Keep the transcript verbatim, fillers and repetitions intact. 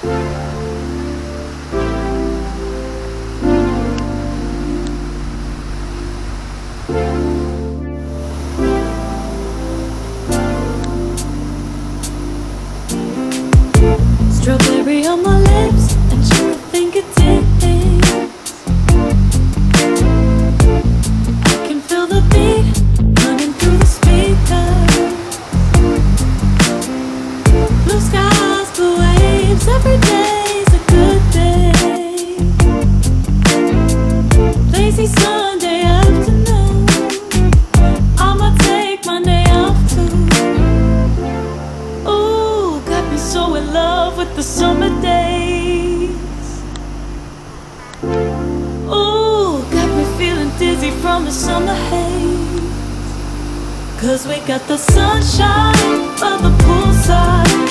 Strawberry on my lips and your fingertips. I can feel the beat running through the speakers. Blue skies, blue waves, every day's a good day. Lazy Sunday afternoon, I'ma take Monday off too. Ooh, got me so in love with the summer days. Ooh, got me feeling dizzy from the summer haze. Cause we got the sunshine by the poolside,